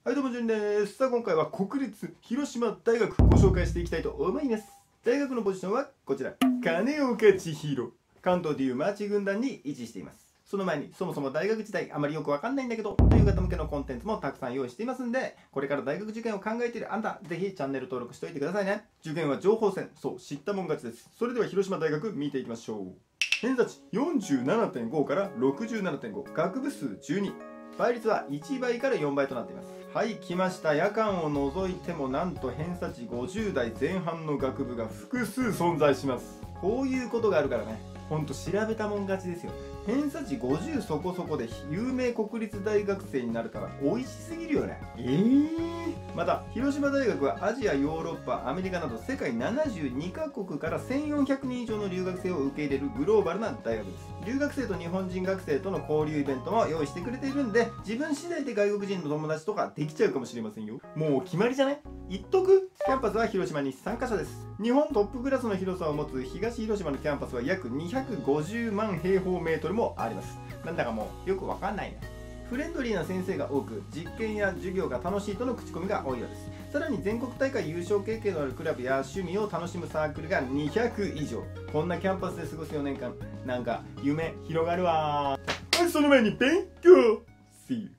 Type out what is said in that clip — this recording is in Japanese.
はい、どうも、じゅんです。さあ、今回は国立広島大学ご紹介していきたいと思います。大学のポジションはこちら。金岡千尋。関東でいうマーチ軍団に位置しています。その前に、そもそも大学時代あまりよくわかんないんだけど、という方向けのコンテンツもたくさん用意していますんで、これから大学受験を考えているあんた、ぜひチャンネル登録しておいてくださいね。受験は情報戦。そう、知ったもん勝ちです。それでは広島大学見ていきましょう。偏差値 47.5 から 67.5、学部数12。倍率は1倍から4倍となっています。はい、来ました。夜間を除いてもなんと偏差値50代前半の学部が複数存在します。こういうことがあるからね、ほんと調べたもん勝ちですよね。偏差値50そこそこで有名国立大学生になれたら美味しすぎるよね。また広島大学はアジア、ヨーロッパ、アメリカなど世界72カ国から1400人以上の留学生を受け入れるグローバルな大学です。留学生と日本人学生との交流イベントも用意してくれているんで、自分次第で外国人の友達とかできちゃうかもしれませんよ。もう決まりじゃね？言っとく？キャンパスは広島に3カ所です。日本トップクラスの広さを持つ東広島のキャンパスは約250万平方メートルもあります。なんだかもうよくわかんないね。フレンドリーな先生が多く、実験や授業が楽しいとの口コミが多いようです。さらに全国大会優勝経験のあるクラブや趣味を楽しむサークルが200以上。こんなキャンパスで過ごす4年間、なんか夢広がるわー。はい、その前に勉強。See you.